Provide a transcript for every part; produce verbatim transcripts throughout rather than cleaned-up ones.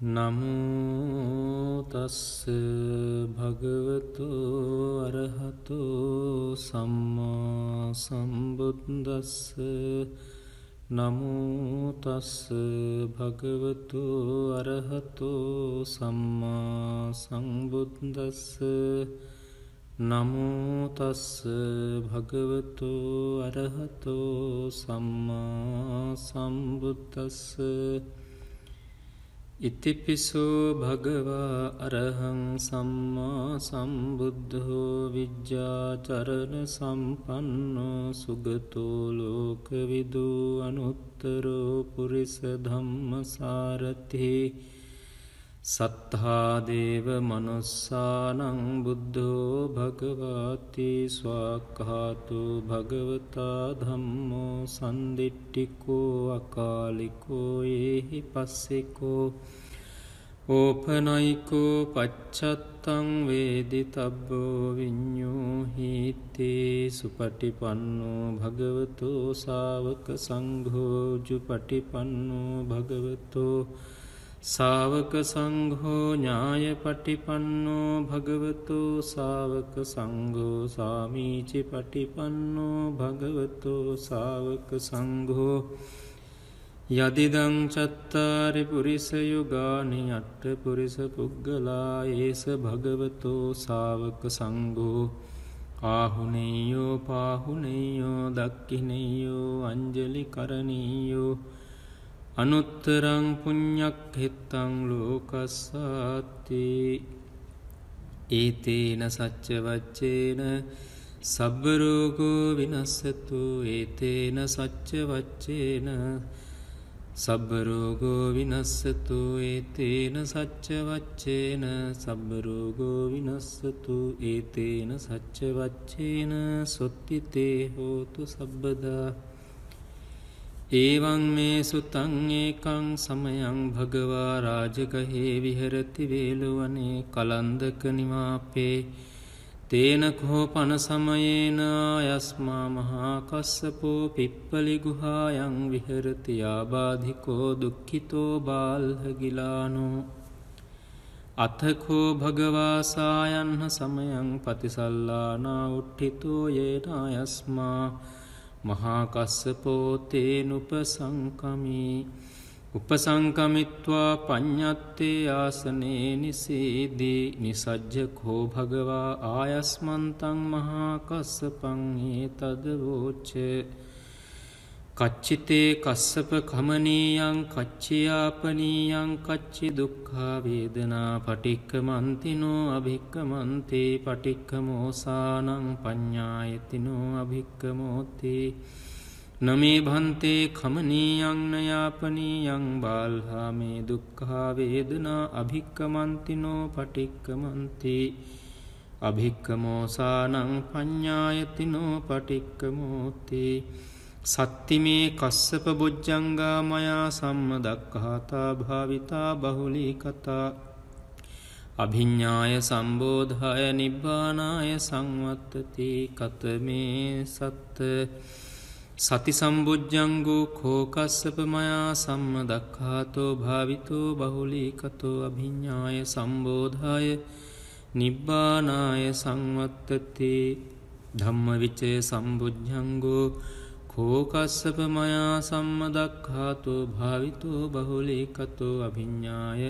නමෝ තස්ස භගවතු අරහතු සම්මා සම්බුද්දස්ස නමෝ තස්ස භගවතු අරහතු සම්මා සම්බුද්දස්ස නමෝ තස්ස භගවතු අරහතු සම්මා සම්බුද්දස්ස ඉතිපිසෝ භගවා අරහං සම්මා සම්බුද්ධෝ විජ්ජාචරණ සම්පන්නෝ සුගතෝ ලෝකවිදු අනුත්තරෝ පුරිස ධම්මසාරථි සත්තා දේව මනුස්සානං බුද්ධෝ භගවාති ස්වාක්ඛාතෝ භගවතා ධම්මෝ සන්දිට්ඨිකෝ අකාලිකෝ ඒහි පස්සිකෝ ඕපනයිකෝ පච්චත්තං වේදිතබ්බෝ විඤ්ඤෝහිතේ සුපටිපන්නෝ භගවතෝ ශාවක සංඝෝ ජුපටිපන්නෝ භගවතෝ ශාවක සංඝෝ ඥායපටිපන්නෝ භගවතෝ ශාවක සංඝෝ සාමීචි පටිපන්නෝ භගවතෝ ශාවක සංඝෝ යදිදං චත්තාරි පුරිස යුගානි අට්ඨ පුරිස පුග්ගලා ඒස භගවතෝ ශාවක සංඝෝ ආහුනේයෝ පාහුනේයෝ දක්ඛිනේයෝ අංජලි කරණීයෝ අනුත්තරං පුඤ්ඤක්ඛෙත්තං ලෝකස්සාති ඒතේන සච්ච වච්චේන සබ්බ රෝගෝ විනස්සතු ඒතේන සච්ච වච්චේන සබ්බ රෝගෝ විනස්සතු ඒතේන සච්ච වච්චේන සබ්බ රෝගෝ විනස්සතු ඒතේන සච්ච වච්චේන සොත්තිතේ හෝතු සබ්බදා ඒවං මේ සුතං ඒකං සමයං භගවා රාජගහේ විහෙරති වේලවනේ කලන්දක නිවාපේ තේන කෝපන සමයේන ආයස්මා මහා කස්සපෝ පිප්පලි ගුහායන් විහෙරති ආබාධිකෝ දුක්ඛිතෝ බාල්හගිලානෝ අතකෝ භගවා සායන්හ සමයං පතිසල්ලානා උට්ඨිතෝ යේන ආයස්මා මහා කස්සපෝ තේන උපසංකමී උපසංකමිත්වා පඤ්ඤත්තේ ආසනේ නිසීදී නිසජ්ජකෝ භගවා ආයස්මන්තං මහා කස්සපං ඒතද වෝච කච්චිතේ කස්සප කමනීයං කච්චියාපනීයං කච්චි දුක්ඛා වේදනා පටික්කමන්තිනෝ අභික්කමන්තේ පටික්කමෝසානං පඤ්ඤායතිනෝ අභික්කමෝති නමේ භන්තේ කමනීයං නයාපනීයං බාල්හා මේ දුක්ඛා වේදනා අභික්කමන්තිනෝ පටික්කමන්ති අභික්කමෝසානං පඤ්ඤායතිනෝ පටික්කමෝති සත්තිමේ කස්සප බොජ්ජංගා මයා සම්මදක්ඛාතා භාවිතා බහුලී කතා අභිඤ්ඤාය සම්බෝධාය නිබ්බානාය සංවත්තති කතමේ සත්ත සති සම්බුද්ධංගෝ කෝ කස්සප මයා සම්මදක්ඛාතෝ භාවිතෝ බහුලී කතෝ අභිඤ්ඤාය සම්බෝධාය නිබ්බානාය සංවත්තති ධම්මවිචේ සම්බුද්ධංගෝ කෝ කස්සප මයා සම්මදක්ඛාතෝ භාවිතෝ බහුලී කතෝ අභිඤ්ඤාය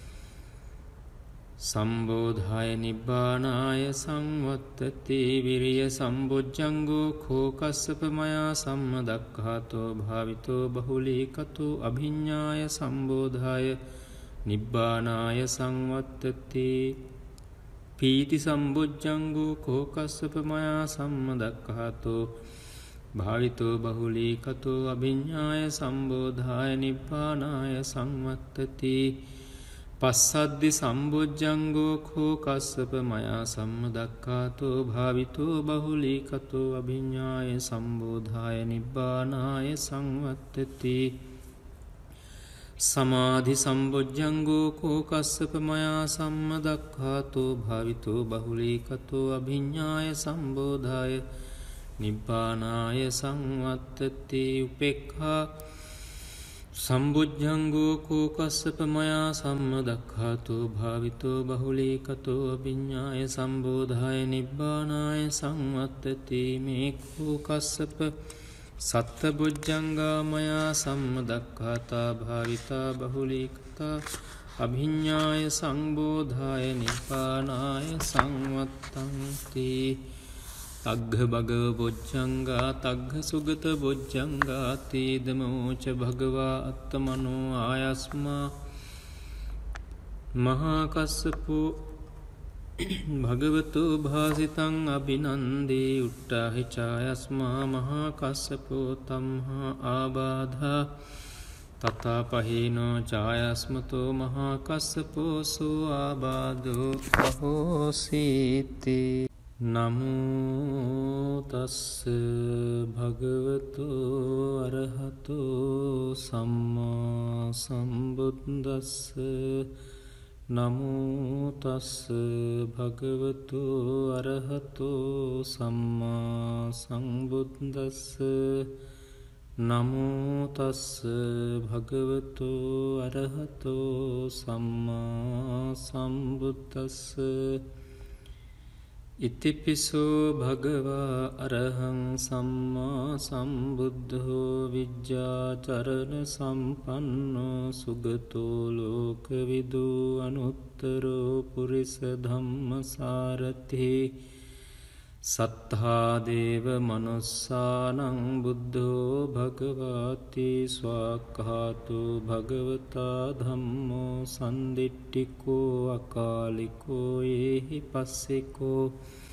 සම්බෝධාය නිබ්බානාය සංවත්තති විරිය සම්බොජ්ජංගෝ කෝ කස්සප මයා සම්මදක්ඛාතෝ භාවිතෝ බහුලී කතෝ අභිඤ්ඤාය සම්බෝධාය නිබ්බානාය සංවත්තති පීති සම්බොජ්ජංගෝ කෝ කස්සප මයා සම්මදක්ඛාතෝ භාවිතෝ බහුලී කතෝ අභිඤ්ඤාය සම්බෝධාය නිබ්බානාය සංවත්තති පස්සද්දි සම්බොජ්ජංගෝ කෝ කස්සප මයා සම්මදක්ඛාතෝ භාවිතෝ බහුලී කතෝ අභිඤ්ඤාය සම්බෝධාය නිබ්බානාය සංවත්තති සමාධි සම්බොජ්ජංගෝ කෝ කස්සප මයා සම්මදක්ඛාතෝ භාවිතෝ බහුලී කතෝ අභිඤ්ඤාය සම්බෝධාය නිබ්බානාය සංවත්තති උපේක්ඛා සම්බුද්ධංගෝ කෝ කස්සප මයා සම්මදක්ඛාතෝ භාවිතෝ බහුලීකතෝ අභිඤ්ඤාය සම්බෝධාය නිබ්බානාය සංවත්තති මේ කෝ කස්සප සත්තබුද්ධංගා මයා සම්මදක්ඛාතා භාවිතා බහුලීකතා අභිඤ්ඤාය සංබෝධාය නිබ්බානාය සංවත්තන්ති තග්ග භගව බොජ්ජංගා තග්ග සුගත බොජ්ජංගා තේදමෝච භගවා අත්තමනෝ ආයස්මා මහා කස්සපෝ භගවතු භාසිතං අභිනන්දේ උට්ටාහි චායස්මා මහා කස්සපෝ තම්හා ආබාධා තථාපහේනෝ ඡායස්මතෝ මහා කස්සපෝ සෝ ආබාධෝ අහෝසීති නමෝ තස්ස භගවතු අරහතෝ සම්මා සම්බුද්දස්ස නමෝ තස්ස භගවතු අරහතෝ සම්මා සම්බුද්දස්ස නමෝ තස්ස භගවතු අරහතෝ සම්මා සම්බුද්දස්ස ඉතිපිසෝ භගවා අරහං සම්මා සම්බුද්ධෝ විජ්ජාචරණ සම්පන්නෝ සුගතෝ ලෝකවිදු අනුත්තරෝ පුරිස ධම්මසාරථි සත්තා දේව මනුස්සානං බුද්ධෝ භගවාති ස්වාක්ඛාතෝ භගවතා ධම්මෝ සන්දිට්ඨිකෝ අකාලිකෝ ඒහි පස්සිකෝ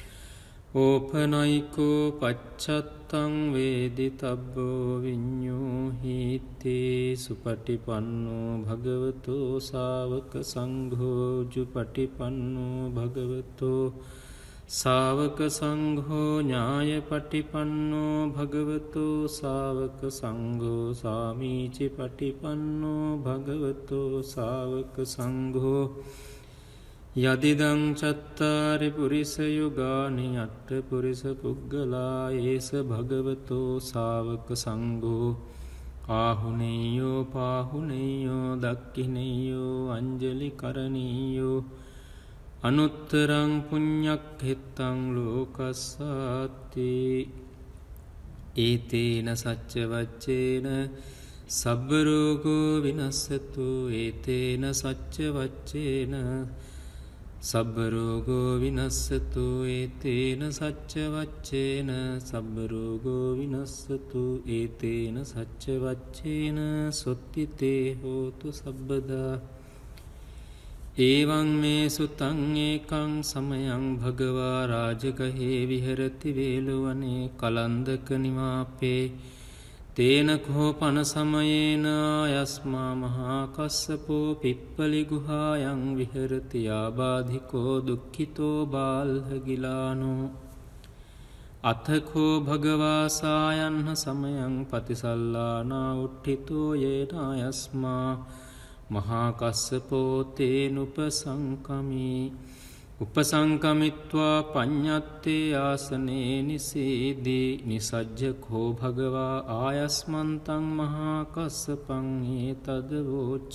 ඕපනයිකෝ පච්චත්තං වේදිතබ්බෝ විඤ්ඤෝහිතේ සුපටිපන්නෝ භගවතෝ ශාවක සංඝෝ ජුපටිපන්නෝ භගවතෝ ශාවක සංඝෝ ඥාය පටිපන්නෝ භගවතෝ ශාවක සංඝෝ සාමීචි පටිපන්නෝ භගවතෝ ශාවක සංඝෝ යදිදං චත්තාරි පුරිස යුගානි අට්ඨ පුරිස පුග්ගලා ඒස භගවතෝ ශාවක සංඝෝ ආහුනේයෝ පාහුනේයෝ දක්ඛිනේයෝ අංජලි කරණීයෝ අනුත්තරං පුඤ්ඤක්ඛෙත්තං ලෝකස්සාති ඒතේන සච්ච වච්චේන සබ්බ රෝගෝ විනස්සතු ඒතේන සච්ච වච්චේන සබ්බ රෝගෝ විනස්සතු ඒතේන සච්ච වච්චේන සබ්බ රෝගෝ විනස්සතු ඒතේන සච්ච වච්චේන සොත්තිතේ හෝතු සබ්බදා ඒවං මේ සුතං ඒකං සමයං භගවා රාජගහේ විහෙරති වේලවනේ කලන්දක නිවාපේ තේන කෝපන සමයේන ආයස්මා මහා කස්සපෝ පිප්පලි ගුහායන් විහෙරති ආබාධිකෝ දුක්ඛිතෝ බාල්හගිලානෝ අතකෝ භගවා සායන්හ සමයං පතිසල්ලානා උට්ඨිතෝ යේන ආයස්මා මහා කස්සපෝ තේනුපසංකමි උපසංකමිත්වා පඤ්ඤත්තේ ආසනේ නිසීදී නිසජ්ජකෝ භගවා ආයස්මන්තං මහා කස්සපං ඒතදවෝච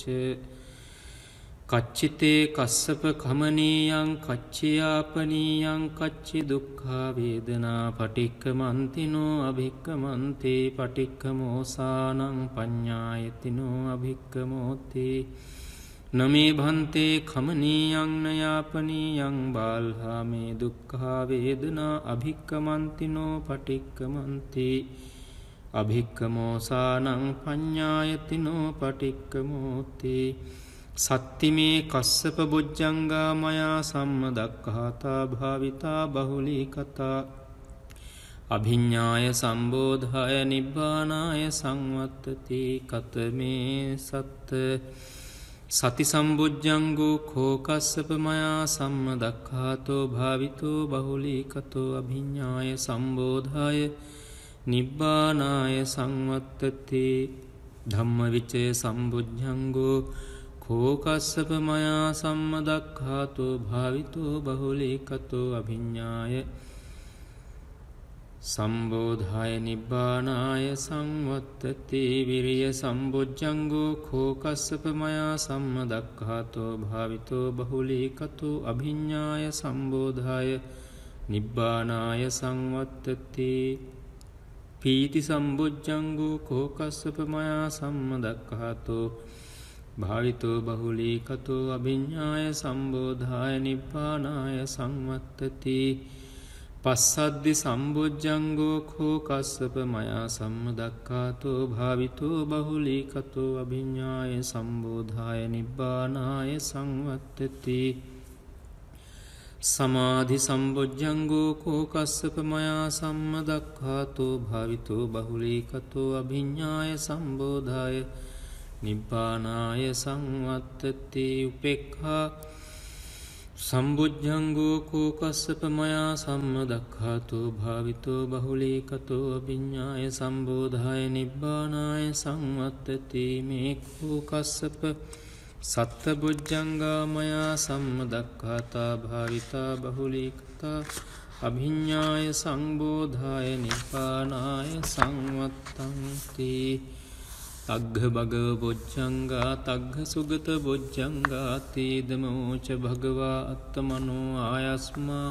කච්චිතේ කස්සප කමනීයං කච්චියාපනීයං කච්චි දුක්ඛා වේදනා පටික්කමන්තිනෝ අභික්කමන්තේ පටික්කමෝසානං පඤ්ඤායතිනෝ අභික්කමෝති නමේ භන්තේ කමනීයං නයාපනීයං බාල්හා මේ දුක්ඛා වේදනා අභික්කමන්තිනෝ පටික්කමන්ති අභික්කමෝසානං පඤ්ඤායතිනෝ පටික්කමෝති සත්තිමේ කස්සප බොජ්ජංගා මයා සම්මදක්ඛාතා භාවිතා බහුලීකතා අභිඤ්ඤාය සම්බෝධාය නිබ්බානාය සංවත්තති කතමේ සත්ත සති සම්බුද්ධංගෝ කෝ කස්සප මයා සම්මදක්ඛාතෝ භාවිතෝ බහුලීකතෝ අභිඤ්ඤාය සම්බෝධාය නිබ්බානාය සංවත්තති ධම්මවිචේ සම්බුද්ධංගෝ කෝ කස්සප මයා සම්මදක්ඛාතෝ භාවිතෝ බහුලීකතෝ අභිඤ්ඤාය සම්බෝධාය නිබ්බානාය සංවත්තති විරිය සම්බොජ්ජංගෝ කෝ කස්සප මයා සම්මදක්ඛාතෝ භාවිතෝ බහුලීකතෝ අභිඤ්ඤාය සම්බෝධාය නිබ්බානාය සංවත්තති පීති සම්බොජ්ජංගෝ කෝ කස්සප මයා සම්මදක්ඛාතෝ භාවිතෝ බහුලීකතෝ අභිඤ්ඤාය සම්බෝධාය නිබ්බානාය සංවත්තති පස්සද්දි සම්බොජ්ජංගෝ කෝ කස්සප මයා සම්මදක්ඛාතෝ භාවිතෝ බහුලීකතෝ අභිඤ්ඤාය සම්බෝධාය නිබ්බානාය සංවත්තති සමාධි සම්බොජ්ජංගෝ කෝ කස්සප මයා සම්මදක්ඛාතෝ භාවිතෝ බහුලීකතෝ අභිඤ්ඤාය සම්බෝධාය නිබ්බානාය සංවත්තති උපේක්ඛා සම්බුද්ධංගෝ කෝ කස්සප මයා සම්මදක්ඛාතෝ භාවිතෝ බහුලීකතෝ අභිඤ්ඤාය සම්බෝධාය නිබ්බානාය සංවත්තති මේ කෝ කස්සප සත්තබුද්ධංගා මයා සම්මදක්ඛාතා භාවිතා බහුලීකතා අභිඤ්ඤාය සම්බෝධාය නිබ්බානාය සංවත්තන්ති තග්ග භගව බොජ්ජංගා තග්ග සුගත බොජ්ජංගා තේදමෝච භගවා අත්තමනෝ ආයස්මා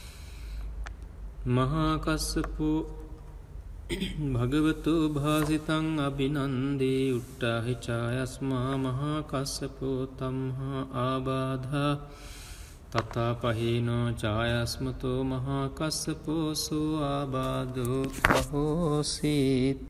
මහා කස්සපෝ භගවතු භාසිතං අභිනන්දේ උට්ටාහි චායස්මා මහා කස්සපෝ තම්හා ආබාධා තථාපහේනෝ චායස්මතෝ මහා කස්සපෝ සෝ ආබාධෝ අහෝසීත්